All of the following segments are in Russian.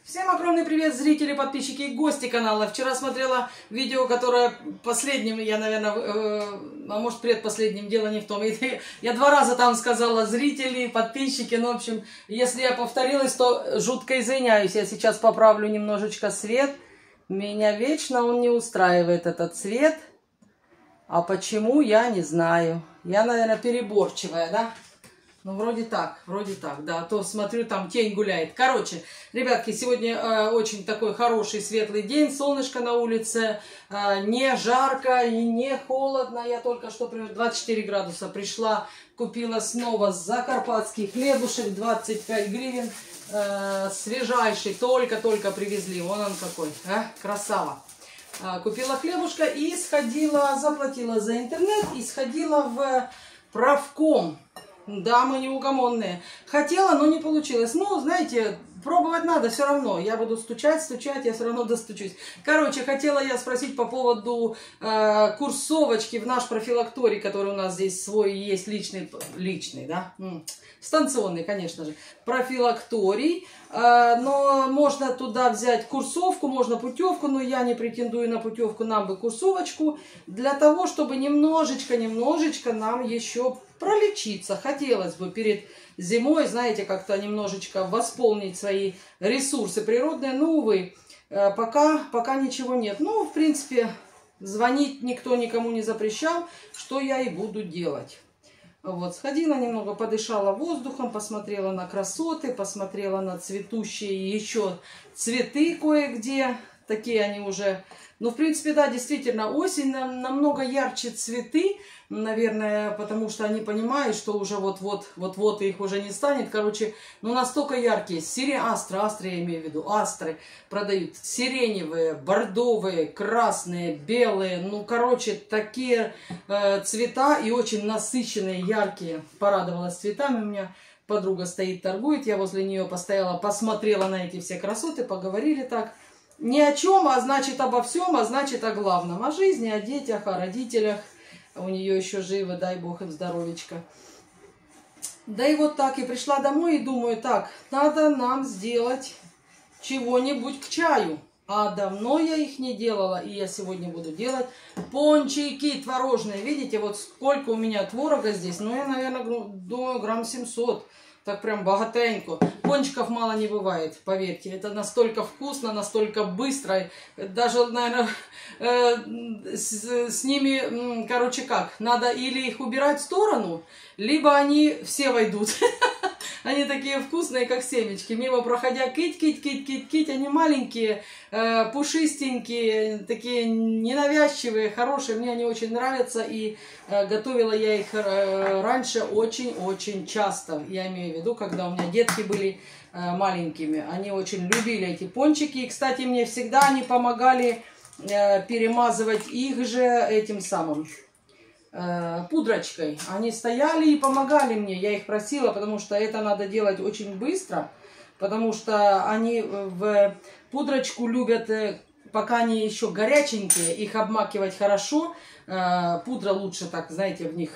Всем огромный привет, зрители, подписчики и гости канала. Вчера смотрела видео, которое последним, я, наверное, а может предпоследним, дело не в том. Я 2 раза там сказала зрители, подписчики, ну, в общем, если я повторилась, то жутко извиняюсь. Я сейчас поправлю немножечко свет. Меня вечно он не устраивает, этот цвет. А почему, я не знаю. Я, наверное, переборчивая, да? Ну, вроде так, да. А то смотрю, там тень гуляет. Короче, ребятки, сегодня очень такой хороший, светлый день. Солнышко на улице, не жарко и не холодно. Я только что, 24 градуса пришла, купила снова закарпатский хлебушек, 25 гривен. Свежайший, только-только привезли. Вон он какой, красава. Купила хлебушка и сходила, заплатила за интернет и сходила в правком. Да, мы неугомонные. Хотела, но не получилось. Ну, знаете, пробовать надо все равно. Я буду стучать, я все равно достучусь. Короче, хотела я спросить по поводу курсовочки в наш профилакторий, который у нас здесь свой есть, личный, да? Станционный, конечно же. Профилакторий. Но можно туда взять курсовку, можно путевку, но я не претендую на путевку, нам бы курсовочку. Для того, чтобы немножечко нам еще пролечиться. Хотелось бы перед зимой, знаете, как-то немножечко восполнить свои ресурсы природные. Но, увы, пока ничего нет. Ну, в принципе, звонить никто никому не запрещал, что я и буду делать. Вот, сходила немного, подышала воздухом, посмотрела на красоты, посмотрела на цветущие еще цветы кое-где. Такие они уже... Ну, в принципе, да, действительно, осень намного ярче цветы, наверное, потому что они понимают, что уже вот-вот их уже не станет. Короче, ну, настолько яркие. Астры, я имею в виду, астры продают. Сиреневые, бордовые, красные, белые. Ну, короче, такие цвета и очень насыщенные, яркие. Порадовалась цветами. У меня подруга стоит, торгует. Я возле нее постояла, посмотрела на эти все красоты, поговорили так. Ни о чем, а значит обо всем, а значит о главном. О жизни, о детях, о родителях. У нее еще живы, дай бог им здоровечко. Да и вот так, и пришла домой и думаю, так, надо нам сделать чего-нибудь к чаю. А давно я их не делала, и я сегодня буду делать пончики творожные. Видите, вот сколько у меня творога здесь. Ну, я, наверное, думаю, грамм 700. Так прям богатенько. Пончиков мало не бывает, поверьте. Это настолько вкусно, настолько быстро. Даже, наверное, с ними, короче, как? Надо или их убирать в сторону, либо они все войдут. Они такие вкусные, как семечки. Мимо проходя, кить. Они маленькие, пушистенькие, такие ненавязчивые, хорошие. Мне они очень нравятся. И готовила я их раньше очень-очень часто. Я имею в виду, когда у меня детки были маленькими. Они очень любили эти пончики. И, кстати, мне всегда они помогали перемазывать их же этим самым... пудрочкой. Они стояли и помогали мне. Я их просила, потому что это надо делать очень быстро, потому что они в пудрочку любят, пока они еще горяченькие, их обмакивать хорошо. Пудра лучше так, знаете, в них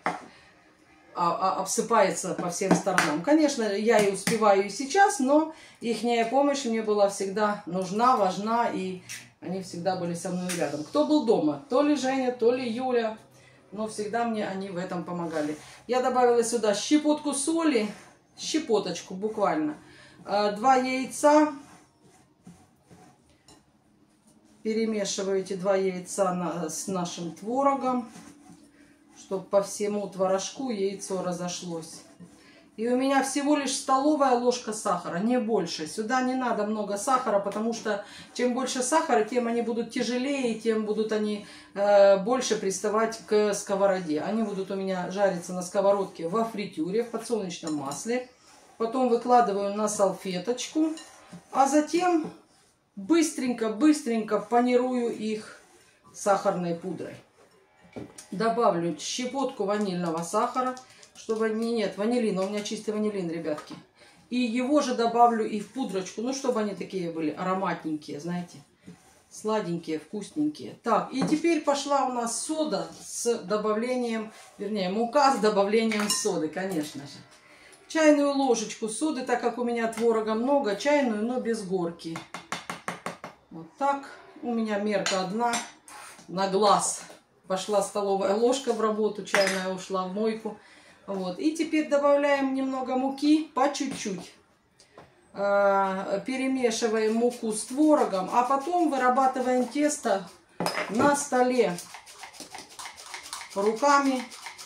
обсыпается по всем сторонам. Конечно, я и успеваю и сейчас, но ихняя помощь мне была всегда нужна, важна, и они всегда были со мной рядом. Кто был дома? То ли Женя, то ли Юля. Но всегда мне они в этом помогали. Я добавила сюда щепотку соли, щепоточку буквально. 2 яйца. Перемешиваю эти 2 яйца с нашим творогом, чтобы по всему творожку яйцо разошлось. И у меня всего лишь столовая ложка сахара, не больше. Сюда не надо много сахара, потому что чем больше сахара, тем они будут тяжелее, тем будут они больше приставать к сковороде. Они будут у меня жариться на сковородке во фритюре, в подсолнечном масле. Потом выкладываю на салфеточку, а затем быстренько панирую их сахарной пудрой. Добавлю щепотку ванильного сахара. Чтобы нет ванилина, у меня чистый ванилин, ребятки. И его же добавлю и в пудрочку, ну, чтобы они такие были ароматненькие, знаете. Сладенькие, вкусненькие. Так, и теперь пошла у нас сода с добавлением, вернее, мука с добавлением соды, конечно же. Чайную ложечку соды, так как у меня творога много, чайную, но без горки. Вот так. У меня мерка одна на глаз. Пошла столовая ложка в работу, чайная ушла в мойку. Вот. И теперь добавляем немного муки по чуть-чуть. Перемешиваем муку с творогом, а потом вырабатываем тесто на столе руками.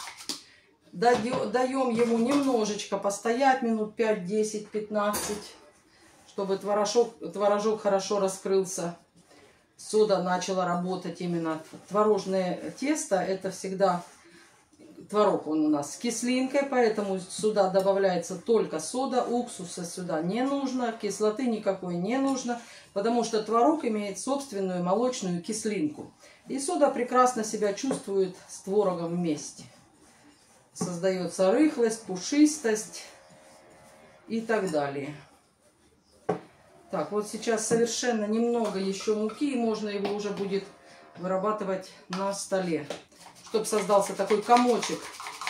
Даем ему немножечко постоять, минут 5, 10, 15, чтобы творожок хорошо раскрылся. Сода начала работать именно. Творожное тесто — это всегда творог, он у нас с кислинкой, поэтому сюда добавляется только сода, уксуса сюда не нужно, кислоты никакой не нужно, потому что творог имеет собственную молочную кислинку. И сода прекрасно себя чувствует с творогом вместе. Создается рыхлость, пушистость и так далее. Так, вот сейчас совершенно немного еще муки, и можно его уже будет вырабатывать на столе, чтобы создался такой комочек.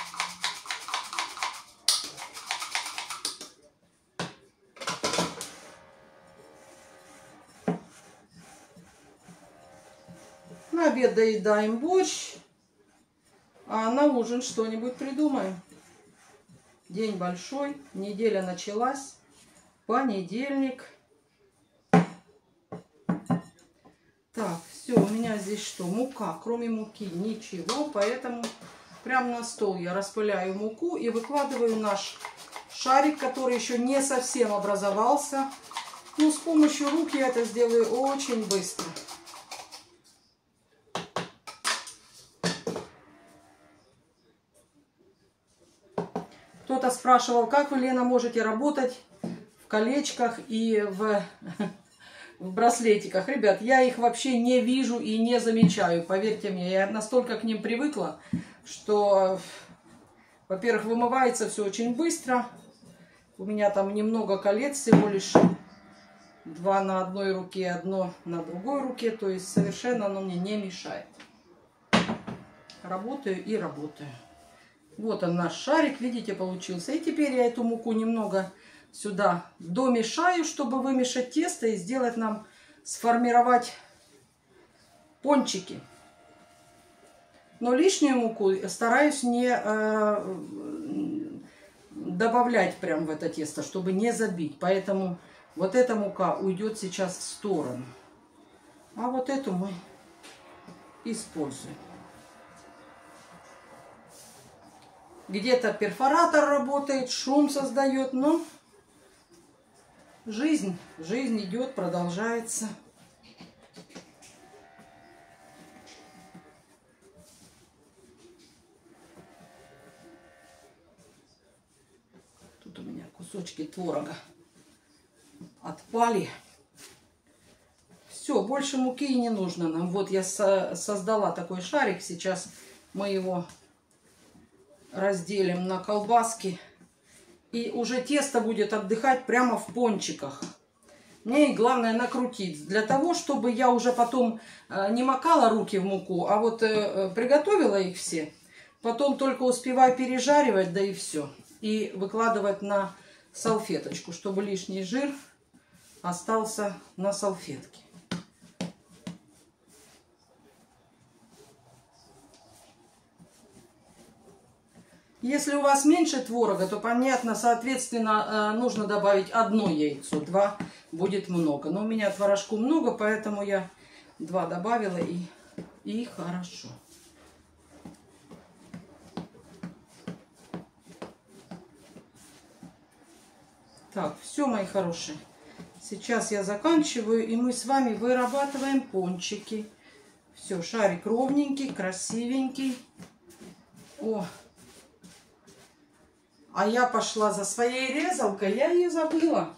На обед доедаем борщ, а на ужин что-нибудь придумаем. День большой, неделя началась, понедельник. Так, все, у меня здесь что? Мука. Кроме муки ничего, поэтому прямо на стол я распыляю муку и выкладываю наш шарик, который еще не совсем образовался. Но с помощью рук я это сделаю очень быстро. Кто-то спрашивал, как вы, Лена, можете работать в колечках и в браслетиках. Ребят, я их вообще не вижу и не замечаю. Поверьте мне, я настолько к ним привыкла, что, во-первых, вымывается все очень быстро. У меня там немного колец, всего лишь 2 на одной руке, 1 на другой руке. То есть совершенно оно мне не мешает. Работаю и работаю. Вот он, наш шарик, видите, получился. И теперь я эту муку немного сюда домешаю, чтобы вымешать тесто и сделать нам, сформировать пончики. Но лишнюю муку стараюсь не добавлять прям в это тесто, чтобы не забить. Поэтому вот эта мука уйдет сейчас в сторону. А вот эту мы используем. Где-то перфоратор работает, шум создает, но жизнь идет, продолжается. Тут у меня кусочки творога отпали. Все, больше муки и не нужно нам. Вот я создала такой шарик. Сейчас мы его разделим на колбаски. И уже тесто будет отдыхать прямо в пончиках. Мне главное накрутить. Для того, чтобы я уже потом не макала руки в муку, а вот приготовила их все. Потом только успеваю пережаривать, да и все. И выкладывать на салфеточку, чтобы лишний жир остался на салфетке. Если у вас меньше творога, то понятно, соответственно, нужно добавить 1 яйцо. 2 будет много. Но у меня творожку много, поэтому я 2 добавила и хорошо. Так, все, мои хорошие. Сейчас я заканчиваю, и мы с вами вырабатываем пончики. Все, шарик ровненький, красивенький. О! А я пошла за своей резалкой, я ее забыла.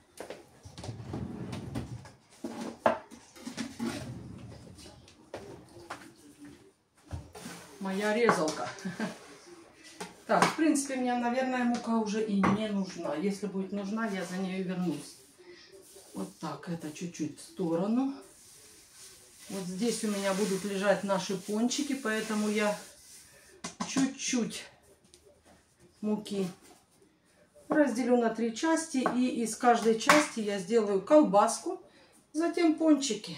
Моя резалка. Так, в принципе, мне, наверное, мука уже и не нужна. Если будет нужна, я за нее вернусь. Вот так, это чуть-чуть в сторону. Вот здесь у меня будут лежать наши пончики, поэтому я чуть-чуть муки Разделю на 3 части, и из каждой части я сделаю колбаску, затем пончики.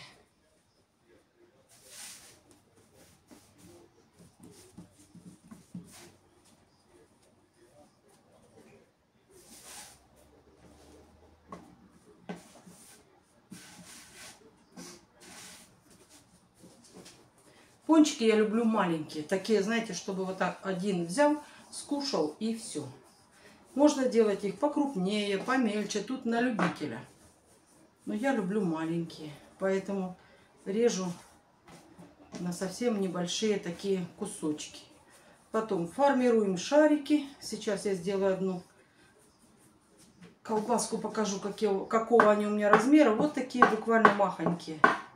Пончики я люблю маленькие, такие, знаете, чтобы вот так один взял, скушал и все. Можно делать их покрупнее, помельче, тут на любителя. Но я люблю маленькие, поэтому режу на совсем небольшие такие кусочки. Потом формируем шарики. Сейчас я сделаю одну колбаску, покажу, какого они у меня размера. Вот такие буквально махонькие.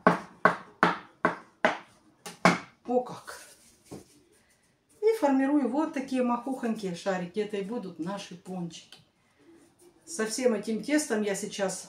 О как! И формирую вот такие махухонькие шарики. Это и будут наши пончики. Со всем этим тестом я сейчас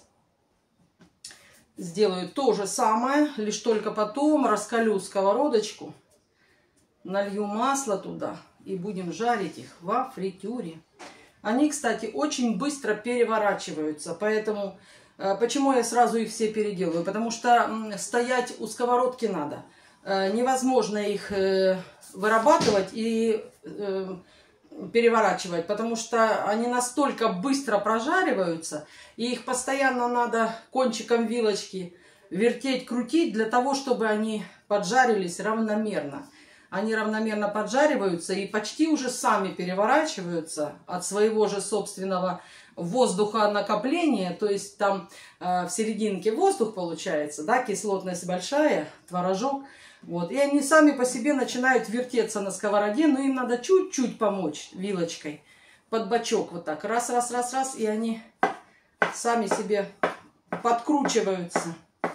сделаю то же самое, лишь только потом раскалю сковородочку, налью масло туда и будем жарить их во фритюре. Они, кстати, очень быстро переворачиваются, поэтому почему я сразу их все переделываю? Потому что стоять у сковородки надо. Невозможно их вырабатывать и переворачивать, потому что они настолько быстро прожариваются, и их постоянно надо кончиком вилочки вертеть, крутить, для того, чтобы они поджарились равномерно. Они равномерно поджариваются и почти уже сами переворачиваются от своего же собственного воздуха накопления, то есть там в серединке воздух получается, да, кислотность большая, творожок. Вот. И они сами по себе начинают вертеться на сковороде, но им надо чуть-чуть помочь вилочкой под бочок вот так. Раз, раз, раз, раз, и они сами себе подкручиваются.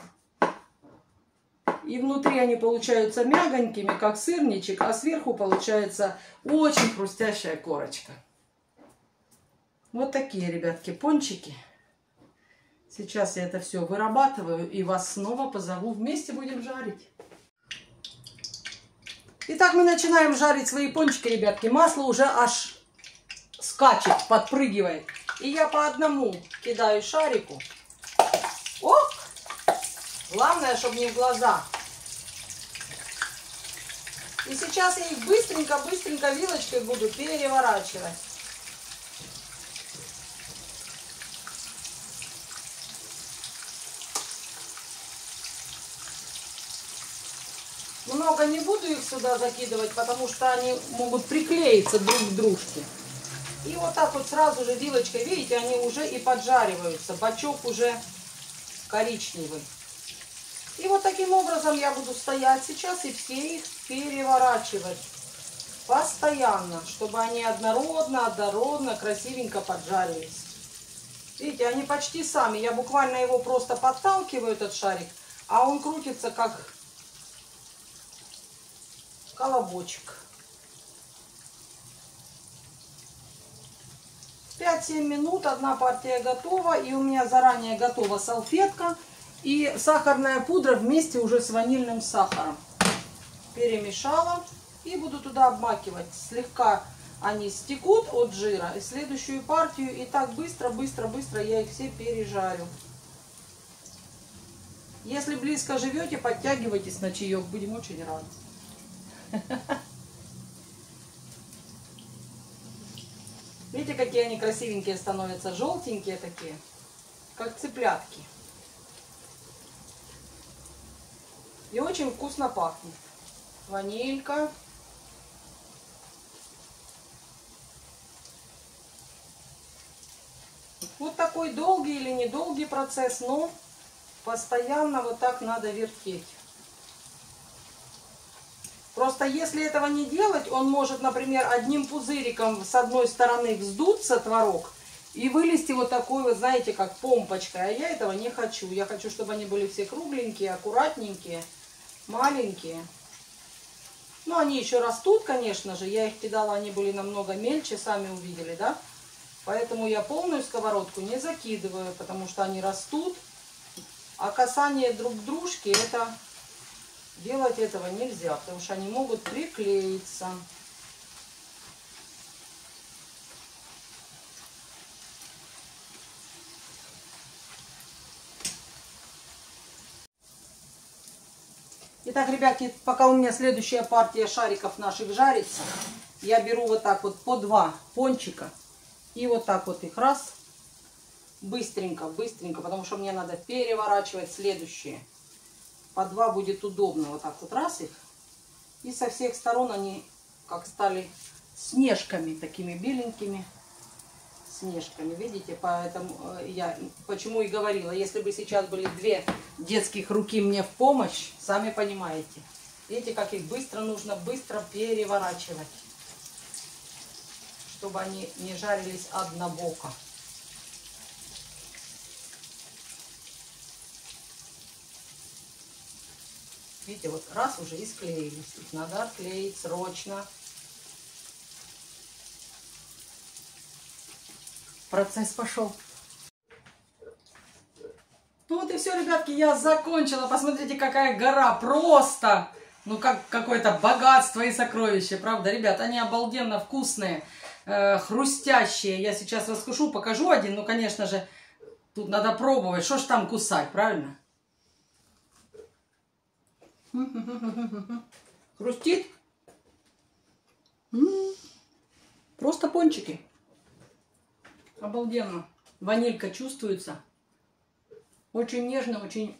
И внутри они получаются мягонькими, как сырничек, а сверху получается очень хрустящая корочка. Вот такие, ребятки, пончики. Сейчас я это все вырабатываю и вас снова позову. Вместе будем жарить. Итак, мы начинаем жарить свои пончики, ребятки. Масло уже аж скачет, подпрыгивает. И я по одному кидаю шарику. Оп! Главное, чтобы не в глаза. И сейчас я их быстренько вилочкой буду переворачивать. Много не буду их сюда закидывать, потому что они могут приклеиться друг к дружке. И вот так вот сразу же вилочкой, видите, они уже и поджариваются. Бочок уже коричневый. И вот таким образом я буду стоять сейчас и все их переворачивать. Постоянно, чтобы они однородно, красивенько поджарились. Видите, они почти сами. Я буквально его просто подталкиваю, этот шарик, а он крутится как колобочек. 5-7 минут, одна партия готова. И у меня заранее готова салфетка и сахарная пудра вместе уже с ванильным сахаром. Перемешала и буду туда обмакивать. Слегка они стекут от жира. И следующую партию. И так быстро я их все пережарю. Если близко живете, подтягивайтесь на чаек. Будем очень рады. Видите, какие они красивенькие становятся, желтенькие такие, как цыплятки. И очень вкусно пахнет. Ванилька. Вот такой долгий или недолгий процесс, но постоянно вот так надо вертеть. Просто если этого не делать, он может, например, одним пузыриком с одной стороны вздуться, творог, и вылезти вот такой вот, знаете, как помпочкой. А я этого не хочу. Я хочу, чтобы они были все кругленькие, аккуратненькие, маленькие. Ну, они еще растут, конечно же. Я их кидала, они были намного мельче, сами увидели, да? Поэтому я полную сковородку не закидываю, потому что они растут. А касание друг к дружке, это... Делать этого нельзя, потому что они могут приклеиться. Итак, ребятки, пока у меня следующая партия шариков наших жарится, я беру вот так вот по 2 пончика и вот так вот их раз, быстренько, быстренько, потому что мне надо переворачивать следующие. По 2 будет удобно, вот так вот раз их. И со всех сторон они как стали снежками, такими беленькими снежками, видите? Поэтому я почему и говорила, если бы сейчас были 2 детских руки мне в помощь, сами понимаете. Видите, как их быстро нужно быстро переворачивать, чтобы они не жарились однобоко. Видите, вот раз уже и склеились. Их надо отклеить срочно. Процесс пошел. Ну вот и все, ребятки, я закончила. Посмотрите, какая гора. Просто, ну как какое-то богатство и сокровище. Правда, ребят, они обалденно вкусные, хрустящие. Я сейчас раскушу, покажу один. Ну, конечно же, тут надо пробовать. Что ж там кусать, правильно? Хрустит. Просто пончики. Обалденно. Ванилька чувствуется. Очень нежно, очень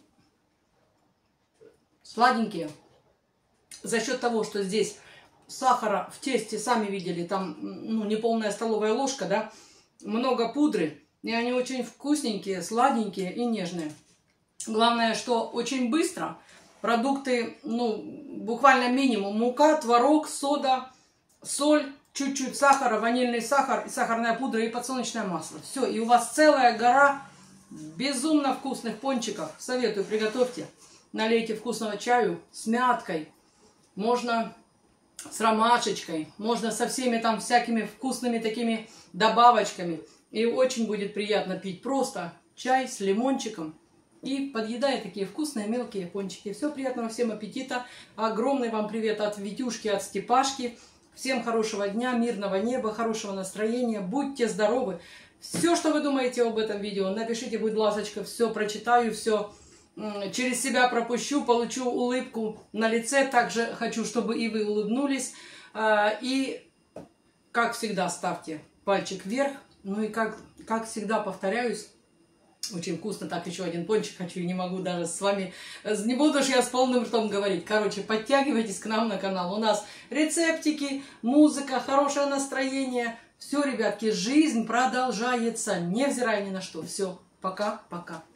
сладенькие. За счет того, что здесь сахара в тесте, сами видели, там ну, не полная столовая ложка, да, много пудры. И они очень вкусненькие, сладенькие и нежные. Главное, что очень быстро. Продукты, ну, буквально минимум. Мука, творог, сода, соль, чуть-чуть сахара, ванильный сахар, сахарная пудра и подсолнечное масло. Все, и у вас целая гора безумно вкусных пончиков. Советую, приготовьте. Налейте вкусного чаю с мяткой. Можно с ромашечкой. Можно со всеми там всякими вкусными такими добавочками. И очень будет приятно пить просто чай с лимончиком. И подъедая такие вкусные мелкие пончики. Все, приятного всем аппетита. Огромный вам привет от Витюшки, от Степашки. Всем хорошего дня, мирного неба, хорошего настроения. Будьте здоровы. Все, что вы думаете об этом видео, напишите, будь ласочка. Все прочитаю, все через себя пропущу, получу улыбку на лице. Также хочу, чтобы и вы улыбнулись. И, как всегда, ставьте пальчик вверх. Ну и как всегда повторяюсь, очень вкусно. Так, еще один пончик хочу и не могу даже с вами, не буду же я с полным ртом говорить. Короче, подтягивайтесь к нам на канал. У нас рецептики, музыка, хорошее настроение. Все, ребятки, жизнь продолжается, невзирая ни на что. Все, пока-пока.